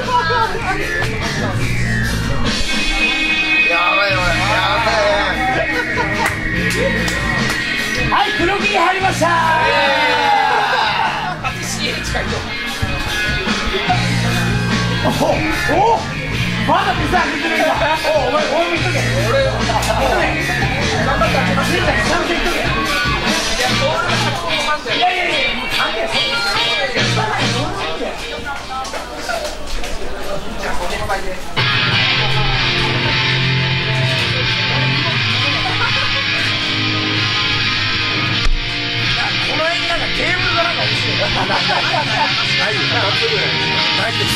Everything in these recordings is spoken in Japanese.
ばいよ、 はい、黒木に入りました。おお、まだ水あげてるんだ。お前見とけ。俺頑張って開けます。ちゃんと言っとけ。いやもう関係ない。じゃあこの場合で。この辺になんかテーブルがなんか欲しい。ないよ、2つぐらい。ないです。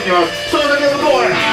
きます。それだけの公演。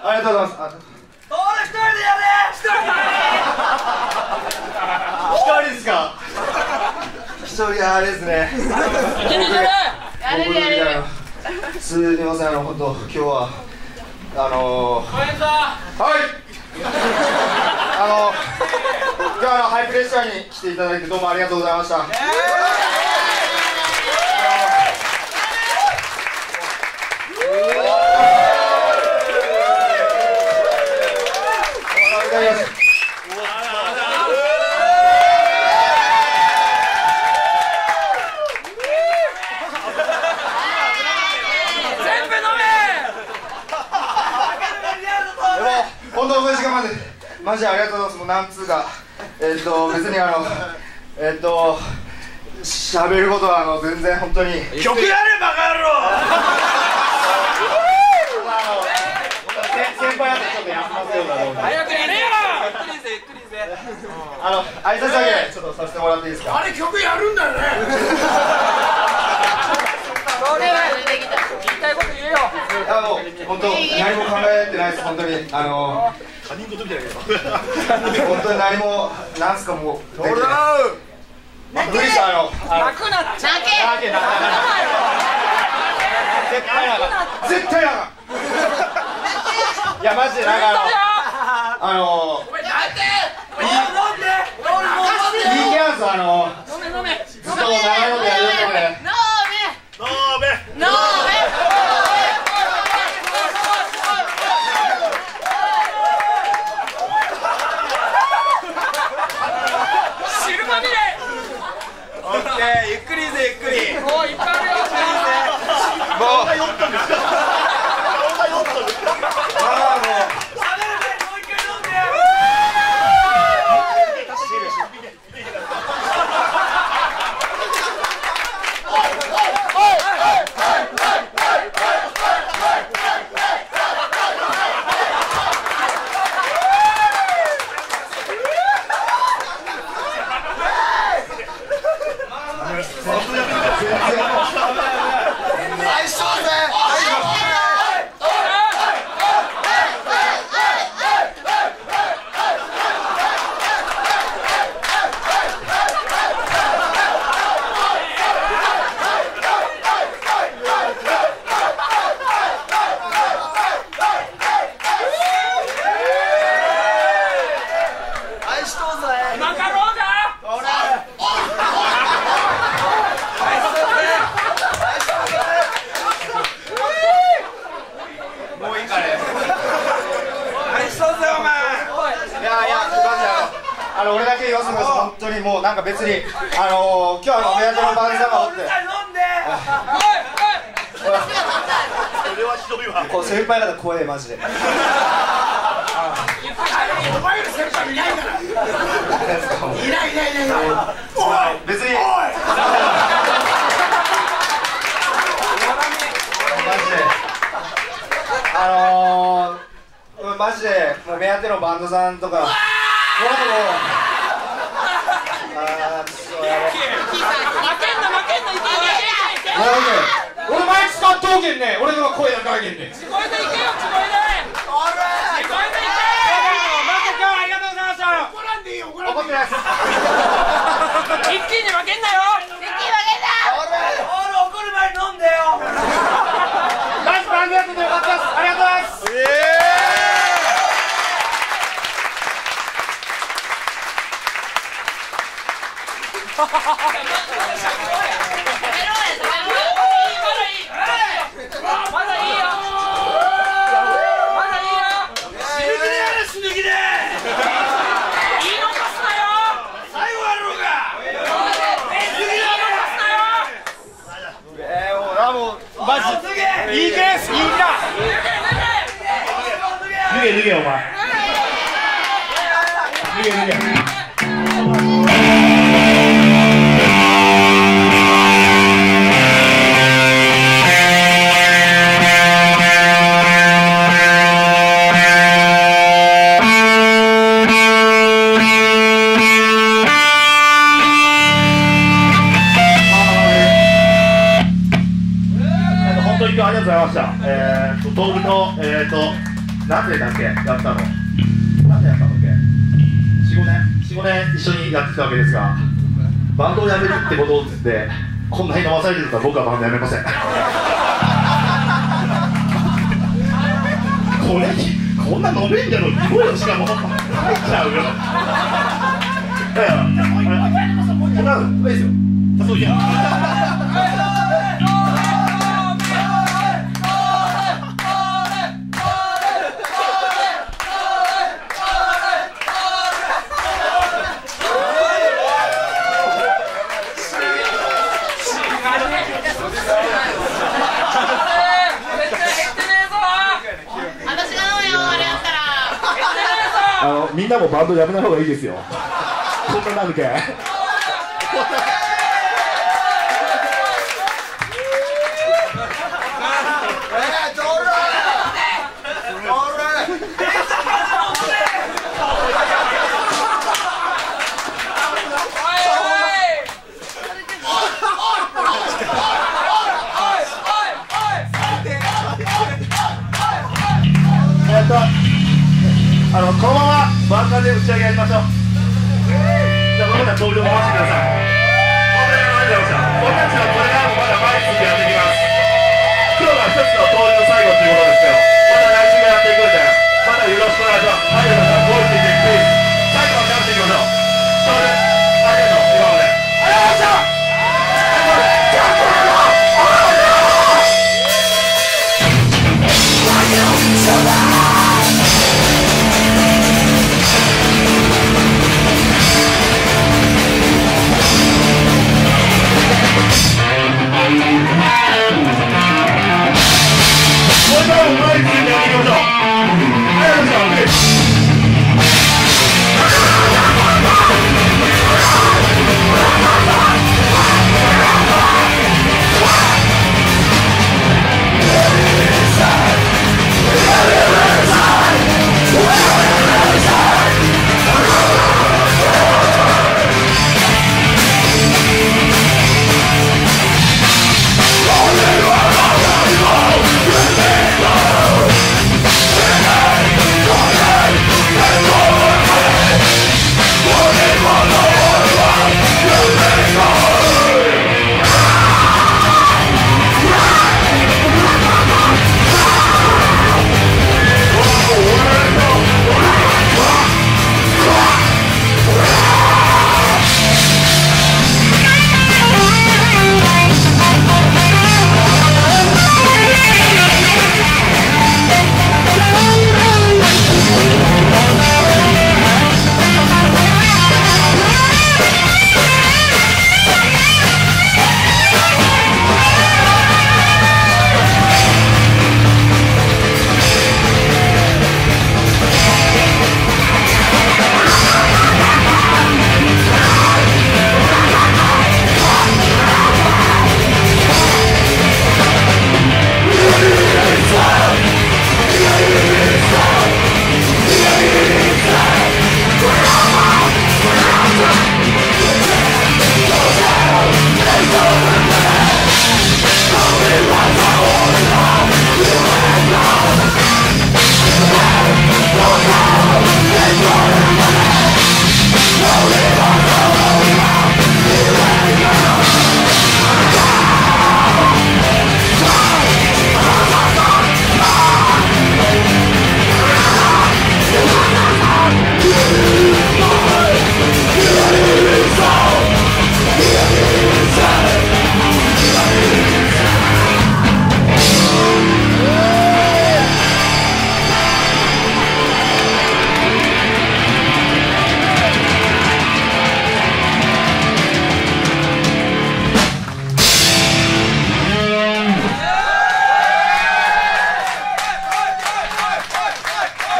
ありがとうございます。 俺一人でやれ。 一人ですか。一人あれですね。すみません、本当今日ははい今日はハイプレッシャーに来ていただいてどうもありがとうございました。本当遅い時間までマジでありがとうございます。もうなんつうか別に喋ることは全然本当に曲やれバカ野郎。 先輩やってちょっと休ませようかと思って。 早くやれよ。ゆっくりぜゆっくりぜ。 挨拶だけちょっとさせてもらっていいですか。 あれ曲やるんだよね。それは言いたいこと言えよ。 本当何も考えてないです。本当に他人事みたいだけど本当に何もなんすかもうできない。無理した泣くなっちゃけ。 絶対なかいやマジでなんかお前なんでいいキャンス飲めずっと長いことやるのでゆっくりぜゆっくり。もういっぱいあるよ。 もう俺だけ言わせてください。本当にもうなんか別に今日は目当てのバンドさんがおってこう先輩方怖えマジで。お前より先輩いないから。いない別にマジでもう目当てのバンドさんとか俺前使っとうけんね。俺の声だからけんね。 聞こえていけよ、聞こえて。聞こえていけ。まず今日はありがとうございました。怒らんでいいよ、怒らんでいい。一気に負けんなよ。一気に負けんな。俺怒る前に飲んでよ。 ナイスバンドやっててよかったです。ありがとうございます。いいケース、いいな。脱げお前。脱げ。本当に今日はありがとうございました。東部のなんでだっけやったの？なんでやったのっけ？4、5年一緒にやってきたわけですが、バンドをやめるってことをでこんなに飲まされてるから僕はバンドやめません。こんな飲めんじゃろ、すごいよ、しかも入っちゃうよ。いやいや、いいですよ。そういや。みんなもバンドやめない方がいいですよ。こんななんか。このままバンカーで打ち上げやりましょう。じゃあ、僕たち登場を回してください。本当にありがとうございました。僕たちはこれからもまだ毎日やっていきます。今日が一つの登場最後ということですけど、また来週もやっていくんで、またよろしくお願いします。はい、皆さん、ゴールデンプリーズ。最後までやっていきましょう。それで、ありがとう、今まで。ありがとうございました。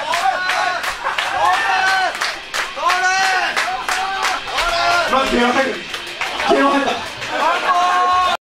待ってやばい。